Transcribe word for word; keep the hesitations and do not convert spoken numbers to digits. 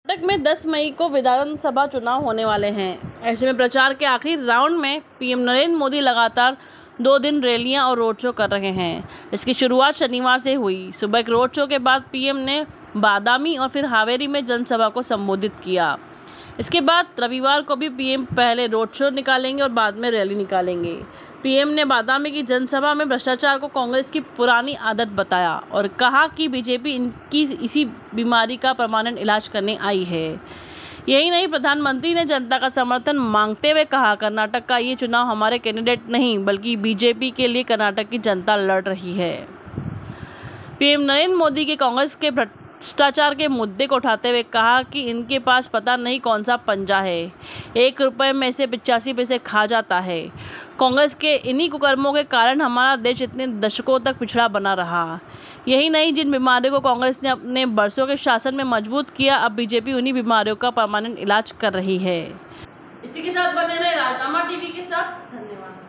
कर्नाटक में दस मई को विधानसभा चुनाव होने वाले हैं। ऐसे में प्रचार के आखिरी राउंड में पीएम नरेंद्र मोदी लगातार दो दिन रैलियां और रोड शो कर रहे हैं। इसकी शुरुआत शनिवार से हुई। सुबह एक रोड शो के बाद पीएम ने बादामी और फिर हावेरी में जनसभा को संबोधित किया। इसके बाद रविवार को भी पीएम पहले रोड शो निकालेंगे और बाद में रैली निकालेंगे। पीएम ने बादामी की जनसभा में भ्रष्टाचार को कांग्रेस की पुरानी आदत बताया और कहा कि बीजेपी इनकी इसी बीमारी का परमानेंट इलाज करने आई है। यही नहीं, प्रधानमंत्री ने जनता का समर्थन मांगते हुए कहा, कर्नाटक का ये चुनाव हमारे कैंडिडेट नहीं बल्कि बीजेपी के लिए कर्नाटक की जनता लड़ रही है। पीएम नरेंद्र मोदी के कांग्रेस के भ्रष्टाचार के मुद्दे को उठाते हुए कहा कि इनके पास पता नहीं कौन सा पंजा है, एक रुपए में से पिचासी पैसे खा जाता है। कांग्रेस के इन्हीं कुकर्मों के कारण हमारा देश इतने दशकों तक पिछड़ा बना रहा। यही नहीं, जिन बीमारियों को कांग्रेस ने अपने बरसों के शासन में मजबूत किया, अब बीजेपी उन्हीं बीमारियों का परमानेंट इलाज कर रही है। इसी के साथ बने रहे राजनामा टीवी के साथ। धन्यवाद।